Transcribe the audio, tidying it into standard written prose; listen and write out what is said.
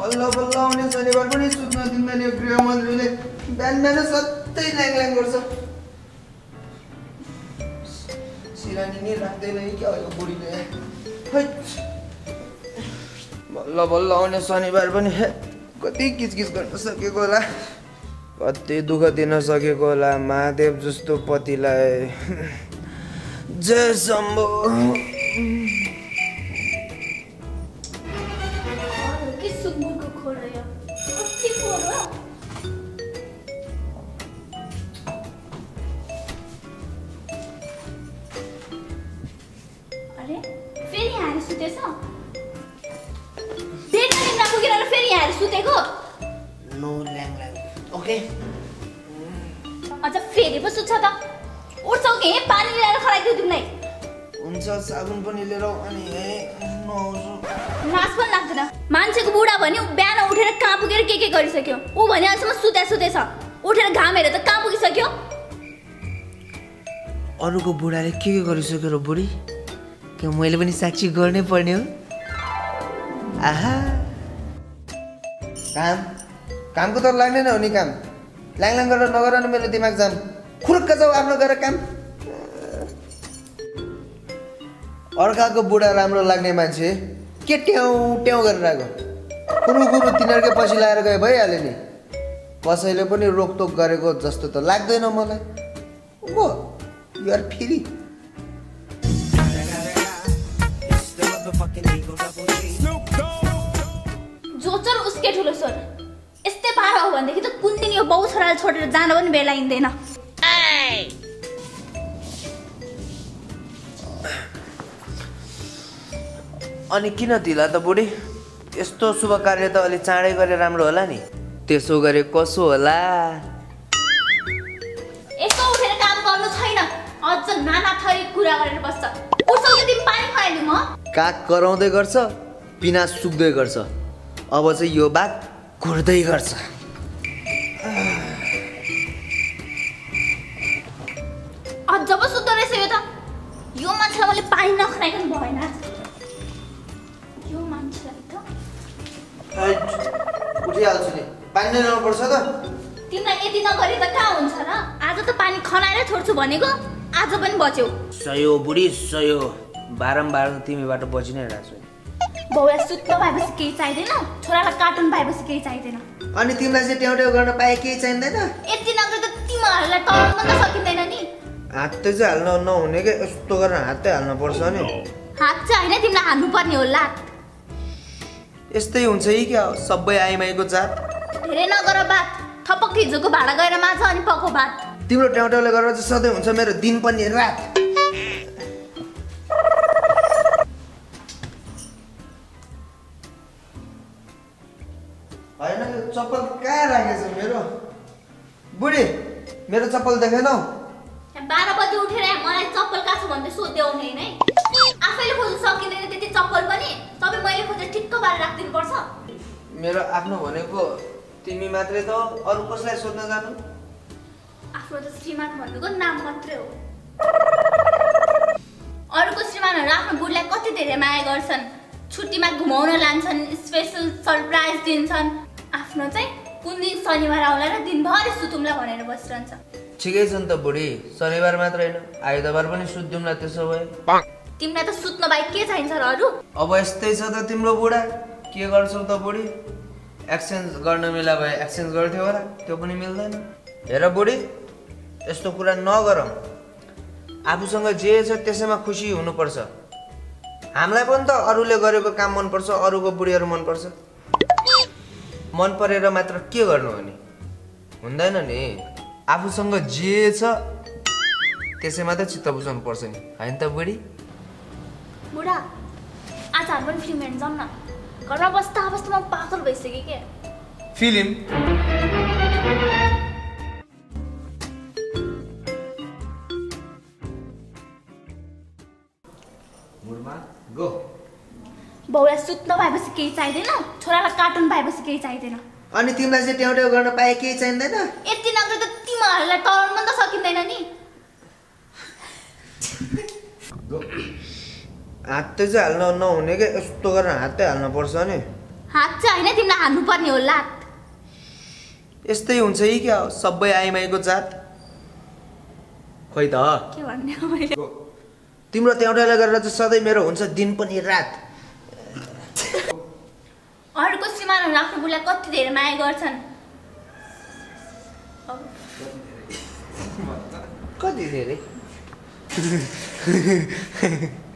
बल्ल बल्ल आउने शनिबार पनि सुत्न दिँदैन यो गृहमन्त्रीले बिहान बिहान सधैँ ल्याङ गर्छ सिरानी नि राख्दैन क्या यो बुढीले बल्ल बल्ल आउने शनिबार पनि कति किचकिच गर्न सकेको होला कति दुःख दिन सकेको होला महादेव जस्तो पतिलाई जय शम्भो साबुन पनि लिएर अनि नास पनि लाग्दैन मान्छेको बुढा भने बिहान उठेर कहाँ पुगेर के गरिसक्यो ऊ भने अहिलेसम्म सुतेछ उठेर घाम हेरेर त कहाँ पुगिसक्यो अरूको बुढाले के गरिसक्यो र बुढी के मैले पनि साक्षी गर्नै पर्ने हो आहा कामको त लाग्दैन हो नि काम ल्याङ गरेर नगर न मेरो दिमाग जाम खुर्क जाऊ आफ्नो गरेर काम अर्काको बुढा राम्रो लाग्ने मान्छे के ट्याउ गरेर आएको कुरु तिनीहरूकै पछि लाएर गए भइहाल्यो नि कसैले पनि रोकटोक गरेको जस्तो त लाग्दैन मलाई ओ युआर फ्री जो चल उसकै ठुलो स्वर यस्तै पारा हो भनेदेखि त कुन दिन यो बाउ छोराले छोडेर जान पनि बेलाइँदैन अनि किन दिला त बुढी यस्तो शुभ कार्य त अलि चाँडै गरे राम्रो होला नि त्यसो गरे कसो होला यसो उठेर काम गर्नु छैन अझ नाना थरी कुरा गरेर बस्छ उसो यदि पानी खुवाइदिउ म काग कराउँदै गर्छ पिना सुक्दै गर्छ अब चाहिँ यो बात घुर्दै गर्छ अझ जब सुत्दो रहेछ यो त यो मान्छेलाई मैले पानी नखुवाइकन भएन यो मान्छेलाई त उठिहाल्छु नि पानी नै ल्याउनुपर्छ त तिमीलाई यति नगरी त कहाँ हुन्छ र आज त पानी खनाएरै छोड्छु भनेको आज पनि बच्यौ सयो बुढी सयो बारम्बार तिमीबाट बचि नै रहेछु बाउलाई सुत्न पाएपछि केही चाहिँदैन छोरालाई कार्टुन पाएपछि केही चाहिँदैन अनि तिमीलाई चाहिँ ट्याउ गर्न पाए केही चाहिँदैन यति नगरी त तिमीहरूलाई तलाउन पनि सकिँदैन नि हात चाहिँ हाल्न नहुने के यस्तो गरेर हात चाहिँ हाल्नु पर्छ नि हात चाहिँ होइन तिमीलाई हाल्नु पर्ने हो लात यस्तै हुन्छ है क्या सबै आइमाईको जात धेरै नगर बात थपक हिजोको भाडा गएर माछ अनि पको भात तिम्रो ट्याउट्याउले गरेर चाहिँ सधैँ हुन्छ मेरो दिन पनि रात होइन यो चप्पल कहाँ राखेछ मेरो बुढी मेरो चप्पल देखेनौ 12 बजे उठेर मलाई चप्पल कहाँ छ भन्दै सोध्दै आउने हैन आफैले खोज्न सकिँदैन त्यति चप्पल पनि सबै मैले खोजेर ठिक्क पारेर राख्दिनु पर्छ मेरो आफ्नो भनेको तिमी मात्रै त अरु कसलाई सोध्न जानु आफ्नो त श्रीमान भन्नुको नाम मात्रै हो अरूको श्रीमानहरु आफ्नो बुढीलाई कति धेरै माया गर्छन् छुट्टीमा घुमाउन लान्छन् स्पेशल सरप्राइज दिन्छन् आफ्नो चाहिँ कुन दिन शनिबार आउला र दिनभरि सुतुम्ला भनेर बसिरहन्छ ठिकै छ नि त बुढी शनिबार मात्र हैन आइतबार पनि सुत्दिउँला त्यसो भए तिमीलाई त सुत्न बाहेक के चाहिन्छ र अरु अब यस्तै छ त तिम्रो बुढा के गर्छौ त बुढी एक्सचेन्ज गर्न मिला भए एक्सचेन्ज गर्थ्यौ होला त्यो पनि मिल्दैन हेर बुढी यस्तो कुरा नगरौ आफूसँग जे छ त्यसैमा खुसी हुनुपर्छ हामीलाई पनि त अरूले गरेको काम मन पर्छ अरूको बुढीहरु मन पर्छ मन परेर मात्र के गर्नु हो नि हुँदैन नि आफूसँग जे छ त्यसैमा त चित्त बुझाउनु पर्छ नि हैन त बुढी बुढा आज हामी पनि फिल्म हेर्न जाऊँ न घरमा बस्दा बस्दा म पागल भइसके के फिल्म मुरमा गो बाउलाई सुत्न पाएपछि केही चाहिँदैन छोरालाई कार्टुन पाएपछि केही चाहिँदैन अनि तिमीलाई चाहिँ ट्याउ गर्न पाए केही चाहिँदैन यति नगरी त तिमीहरूलाई तलाउन पनि त सकिँदैन नि हात चाहिँ हाल्न नहुने के यस्तो गरेर हात चाहिँ हाल्न पर्छ नि हात चाहिँ होइन तिमीलाई हान्नुपर्ने हो लात। यस्तै हुन्छ कि क्या हो सबै आइमाईको जात। खोइ त के भन्ने हो मैले। तिम्रो त्यौटाले गरेर चाहिँ सधैँ मेरो हुन्छ दिन पनि रात। अरूको श्रीमानहरू आफ्नो बुढीलाई कति धेरै माया गर्छन्। कति धेरै